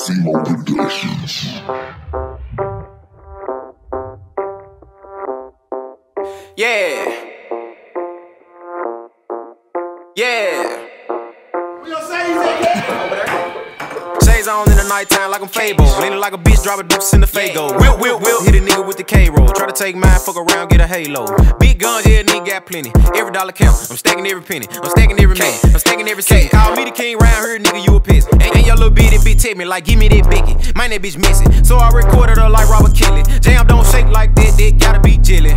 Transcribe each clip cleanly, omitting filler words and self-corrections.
Simo Productions. Yeah. Yeah. Shades on in the nighttime like I'm Fable. Leaning like a bitch, drop a deuce in the Fago. Will, hit a nigga with the K-roll. Try to take mine, fuck around, get a halo. Big guns, yeah, nigga got plenty. Every dollar count, I'm stacking every penny. I'm stacking every man, I'm stacking every cent. Call me the king round here, nigga, you a piss. And your little bitty bitch tip me like, give me that Becky. Man, that bitch missing. So I recorded her like Robert Kelly. Jam don't shake like that, that gotta be jelly.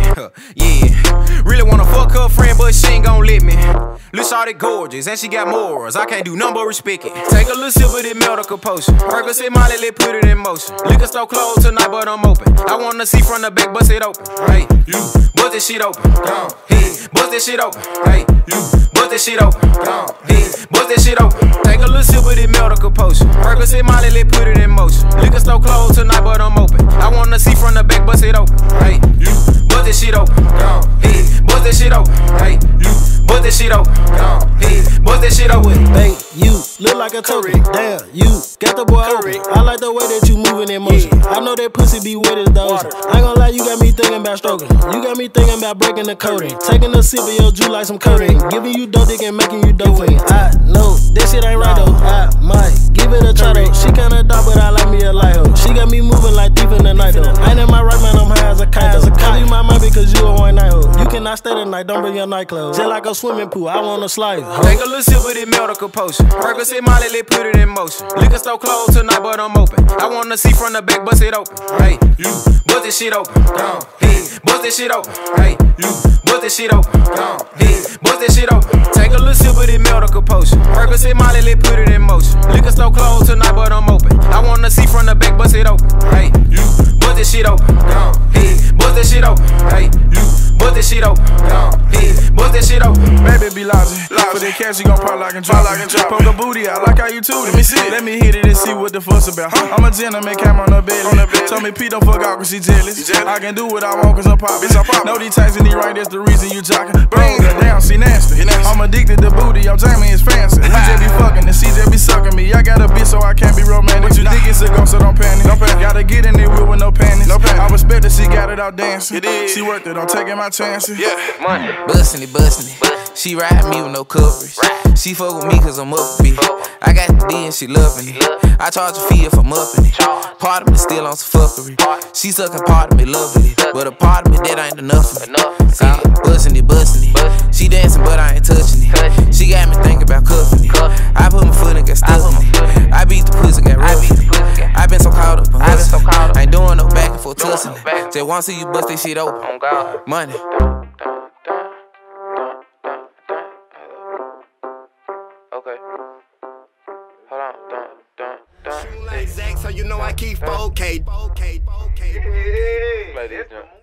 Yeah. Really wanna fuck her friend, but she ain't gon' let me. Lil' shawty gorgeous, and she got morals. I can't do nothing but respect it. Take a little sip of this medical potion. Percocet Molly, let put it in motion. Liquor store closed tonight, but I'm open. I wanna see from the back, bust it open. Hey, you, bust that shit open. Gone. Hey, bust that shit open. Hey, you, bust that shit open. Gone. Hey, bust that shit open. Take a little sip of this medical potion. Percocet Molly, let put it in motion. Liquor store closed tonight, but I'm open. I wanna see from the back, bust it open. Hey, you, bust that shit open. Gone. Hey, bust that shit open. Hey, you, bust that shit open. Gone. Hey, bust that shit open. Hey, you look like a turkey. Damn, you got the boy open. I like the way that you moving in motion. I know that pussy be wet as the ocean. I ain't gonna lie, you got me thinking about stroking. You got me thinking about breaking the codeine. Taking a sip of your juice like some codeine. Giving you dope dick and making you dope fiend. I know that shit ain't right though. I might give it a try though. She kinda dark, but I like me a light hoe. She got me moving like thief in the night though. Ain't in my right man, I'm high as a kite though. Call you my mind because you a one night hoe. You cannot stay the night, don't bring your nightclothes. Just like a swimming pool, I wanna slide. Take a little sip of this medical potion. Percocet Molly, let put it in motion. Liquor store closed tonight, but I'm open. I wanna see from the back, bust it open. Hey, you, bust that shit open. Gone. Hey, bust that shit open. Hey, you, bust that shit open. Gone. Hey, bust that shit open. Take a little sip of this medical potion. Percocet Molly, let put it in motion. Liquor store closed tonight, but I'm open. I wanna see from the back, bust it open. Hey, you, bust that shit open. Gone. Hey, bust that shit open. Hey, you, bust that shit open. Gone. Hey, bust that shit open. Baby be logic. For that cash, you gon' pop like and drop. Poke a booty out, like how you tooted. Let me hit it and see what the fuss about. I'm a gentleman, cam on the belly. Told me Pete don't fuck out cause she jealous. I can do what I want cause I'm poppin'. Know these tanks in these right, that's the reason you jockin'. Bring her down, she nasty. I'm addicted to booty, I'm Jamie, it's fancy. We just be fucking and she just be sucking me. I got a bitch so I can't be romantic. You think it's a ghost, so don't panic. Gotta get in there with no panties. I respect that she got it out dancing. She worth it, I'm taking my chances. Money. Bustin' it. She ride me with no coverage. She fuck with me cause I'm up a bit. I got the D and she loving it. I charge a fee if I'm upping it. Part of me still on some fuckery. She suckin' part of me loving it. But a part of me that ain't enough of it. Bustin' it. She dancing but I ain't touching it. She got me thinking about cuffing it. I put my foot and got stuck in it. I beat the pussy, got rough. I been so caught up in hustle. I ain't doing no back and forth tussling it. Just wanna see you bust that shit open. Money. Okay. Hold on. Exact, so you know I keep 4K. Play this,